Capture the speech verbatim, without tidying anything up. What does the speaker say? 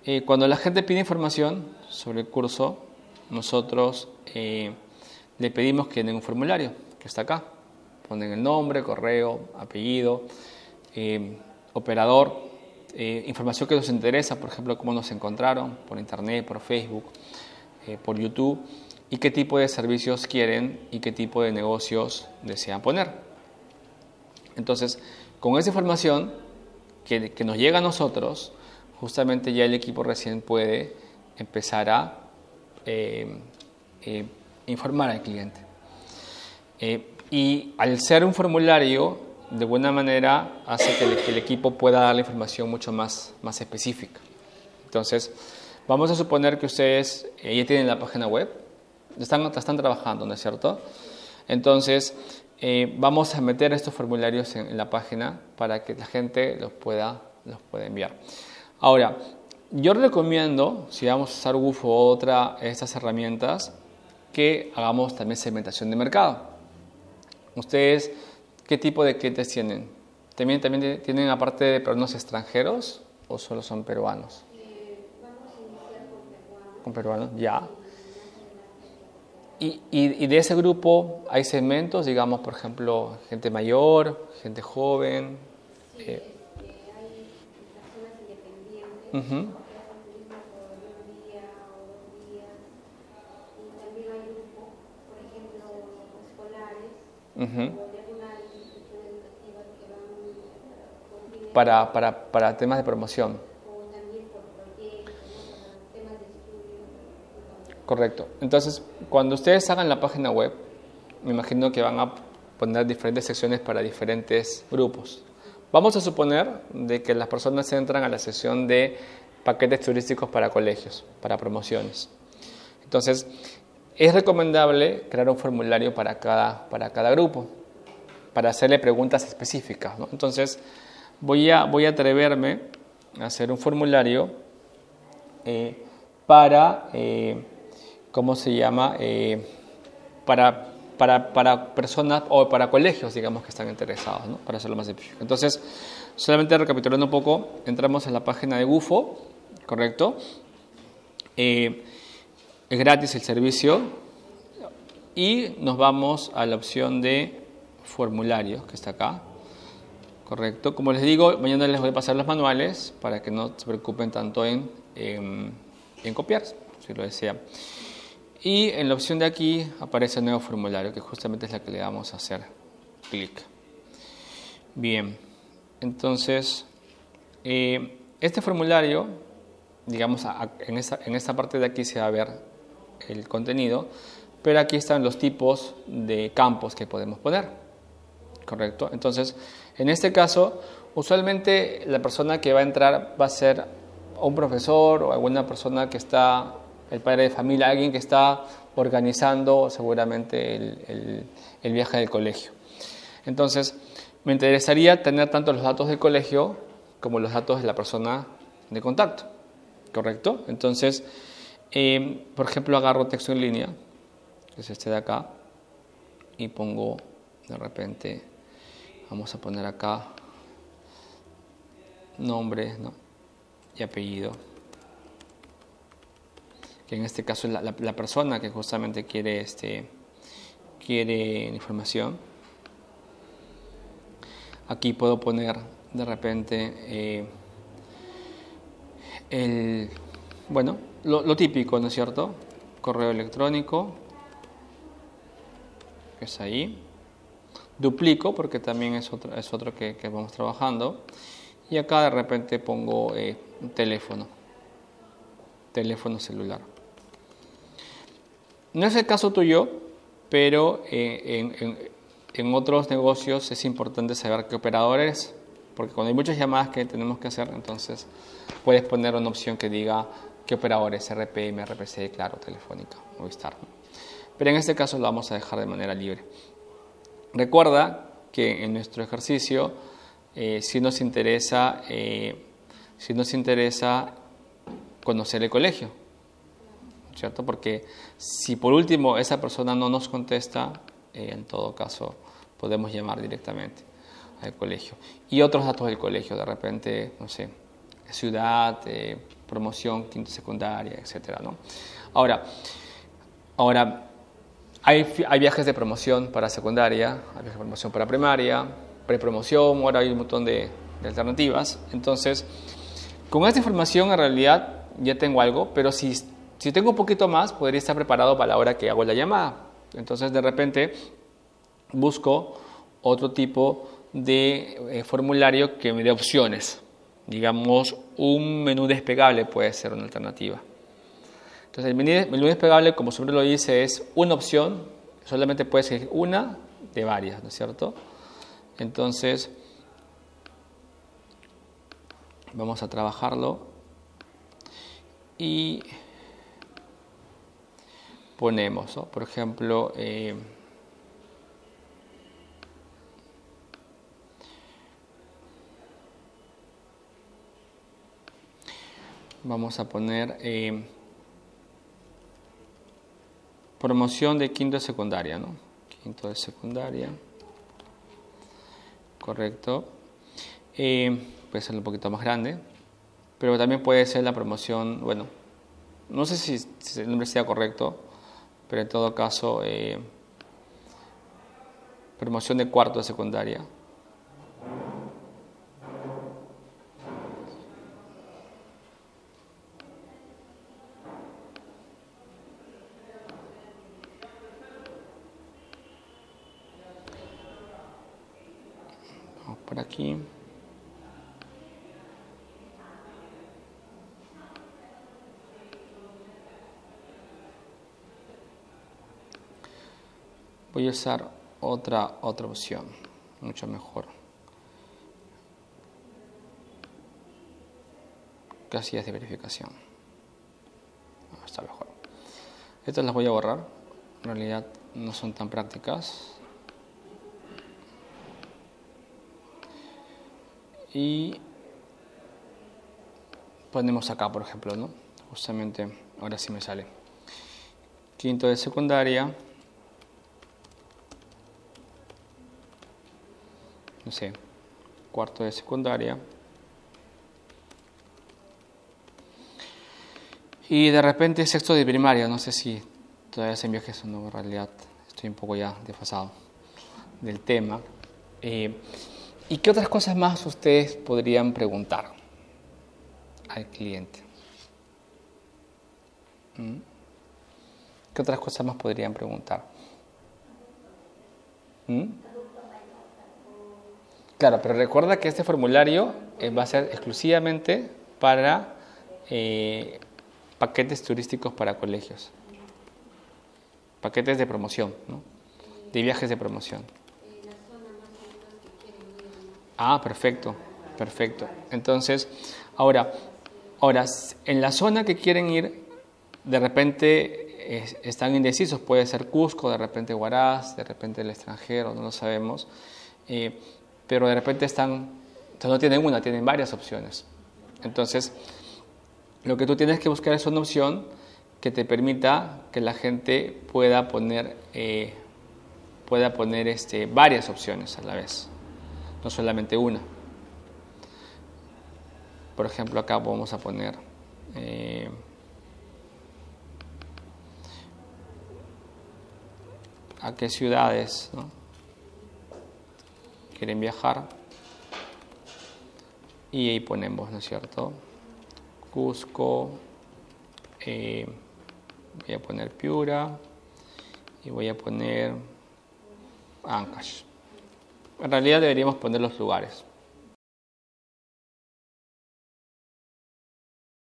eh, cuando la gente pide información sobre el curso, nosotros eh, le pedimos que den un formulario que está acá. Ponen el nombre, correo, apellido, eh, operador, eh, información que nos interesa, por ejemplo, cómo nos encontraron por internet, por Facebook, eh, por YouTube, y qué tipo de servicios quieren y qué tipo de negocios desean poner. Entonces, con esa información que, que nos llega a nosotros, justamente ya el equipo recién puede empezar a eh, eh, informar al cliente. Eh, y al ser un formulario, de buena manera hace que el, que el equipo pueda dar la información mucho más, más específica. Entonces, vamos a suponer que ustedes eh, ya tienen la página web, están, están trabajando, ¿no es cierto? Entonces, eh, vamos a meter estos formularios en, en la página para que la gente los pueda, los pueda enviar. Ahora, yo recomiendo, si vamos a usar Gufo o otra de estas herramientas, que hagamos también segmentación de mercado. ¿Ustedes qué tipo de clientes tienen? ¿También, también tienen aparte de peruanos extranjeros o solo son peruanos? Eh, vamos a iniciar con peruanos. Con peruanos, ya. Y, y, y de ese grupo hay segmentos, digamos, por ejemplo, gente mayor, gente joven. Sí, eh, este, hay personas independientes, uh-huh. que hacen turismo por un día o dos días. Y también hay grupos, por ejemplo, escolares, Uh-huh. o de alguna institución educativa que van por fines para, para, para temas de promoción. o también por proyectos, ¿no? Para temas de estudio. Correcto. Entonces, cuando ustedes hagan la página web, me imagino que van a poner diferentes secciones para diferentes grupos. Vamos a suponer de que las personas entran a la sección de paquetes turísticos para colegios, para promociones. Entonces, es recomendable crear un formulario para cada, para cada grupo, para hacerle preguntas específicas, ¿no? Entonces, voy a, voy a atreverme a hacer un formulario eh, para, eh, ¿cómo se llama? Eh, para, para, para personas o para colegios, digamos, que están interesados, ¿no? Para hacerlo más específico. Entonces, solamente recapitulando un poco, entramos en la página de Gufo, ¿correcto? Eh, Es gratis el servicio y nos vamos a la opción de formularios que está acá, correcto. Como les digo, mañana les voy a pasar los manuales para que no se preocupen tanto en, en, en copiar, si lo desean. Y en la opción de aquí aparece el nuevo formulario, que justamente es la que le vamos a hacer clic. Bien, entonces eh, este formulario, digamos, en esta, en esta parte de aquí se va a ver el contenido, pero aquí están los tipos de campos que podemos poner, ¿correcto? Entonces, en este caso, usualmente la persona que va a entrar va a ser un profesor o alguna persona que está, el padre de familia, alguien que está organizando seguramente el, el, el viaje del colegio. Entonces, me interesaría tener tanto los datos del colegio como los datos de la persona de contacto, ¿correcto? Entonces, eh, por ejemplo, agarro texto en línea, que es este de acá, y pongo de repente, vamos a poner acá nombre, ¿no? Y apellido, que en este caso es la, la, la persona que justamente quiere, este, quiere información. Aquí puedo poner de repente eh, el, bueno, lo, lo típico, ¿no es cierto? Correo electrónico, que es ahí. Duplico porque también es otro, es otro que, que vamos trabajando. Y acá de repente pongo eh, un teléfono, teléfono celular. No es el caso tuyo, pero eh, en, en, en otros negocios es importante saber qué operador es, porque cuando hay muchas llamadas que tenemos que hacer, entonces puedes poner una opción que diga qué operador es, R P M, R P C, Claro, Telefónica, Movistar, ¿no? Pero en este caso lo vamos a dejar de manera libre. Recuerda que en nuestro ejercicio eh, sí nos interesa, eh, sí nos interesa conocer el colegio, ¿cierto? Porque si por último esa persona no nos contesta, eh, en todo caso podemos llamar directamente al colegio. Y otros datos del colegio, de repente, no sé, ciudad, eh, promoción, quinto secundaria, etcétera, ¿no? Ahora, ahora hay, hay viajes de promoción para secundaria, hay viajes de promoción para primaria, prepromoción, ahora hay un montón de, de alternativas. Entonces, con esta información en realidad ya tengo algo, pero si, si tengo un poquito más, podría estar preparado para la hora que hago la llamada. Entonces, de repente, busco otro tipo de eh, formulario que me dé opciones. Digamos, un menú desplegable puede ser una alternativa. Entonces, el menú desplegable, como siempre lo dice, es una opción. Solamente puedes elegir una de varias, ¿no es cierto? Entonces, vamos a trabajarlo y ponemos, ¿no? Por ejemplo, eh, vamos a poner eh, promoción de quinto de secundaria, ¿no? Quinto de secundaria, correcto. Eh, puede ser un poquito más grande, pero también puede ser la promoción, bueno, no sé si, si el nombre sea correcto, pero en todo caso, eh, promoción de cuarto de secundaria. Vamos por aquí. Voy a usar otra, otra opción, mucho mejor. Casillas de verificación. No, está mejor. Estas las voy a borrar. En realidad no son tan prácticas. Y ponemos acá, por ejemplo, ¿no? Justamente ahora sí me sale. Quinto de secundaria. No sé, cuarto de secundaria. Y de repente sexto de primaria. No sé si todavía se viajes o no, en realidad estoy un poco ya desfasado del tema. Eh, ¿Y qué otras cosas más ustedes podrían preguntar al cliente? ¿Mm? ¿Qué otras cosas más podrían preguntar? ¿Mm? Claro, pero recuerda que este formulario eh, va a ser exclusivamente para eh, paquetes turísticos para colegios. Paquetes de promoción, ¿no? De viajes de promoción. Ah, perfecto, perfecto. Entonces, ahora, ahora, en la zona que quieren ir, de repente eh, están indecisos. Puede ser Cusco, de repente Huaraz, de repente el extranjero, no lo sabemos. Eh, pero de repente están, no tienen una, tienen varias opciones. Entonces, lo que tú tienes que buscar es una opción que te permita que la gente pueda poner, eh, pueda poner este, varias opciones a la vez, no solamente una. Por ejemplo, acá vamos a poner eh, a qué ciudades, ¿no?, quieren viajar, y ahí ponemos, ¿no es cierto?, Cusco, eh, voy a poner Piura y voy a poner Ancash. En realidad deberíamos poner los lugares.